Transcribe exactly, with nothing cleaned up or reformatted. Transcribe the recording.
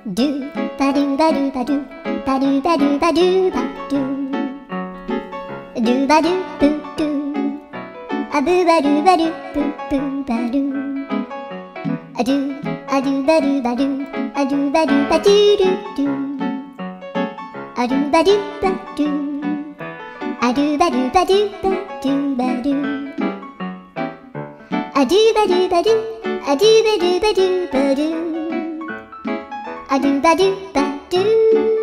ドゥバドゥバドゥバドゥバドゥバドゥバドゥバドゥドゥバドゥブドゥアブバドゥバドゥブブバドゥアドゥアドゥバドゥバドゥアドゥバドゥバドゥドゥドゥアドゥバドゥバドゥアドゥバドゥバドゥバドゥバドゥアドゥバドゥバドゥアドゥバドゥバドゥバドゥアドゥバドゥバドゥ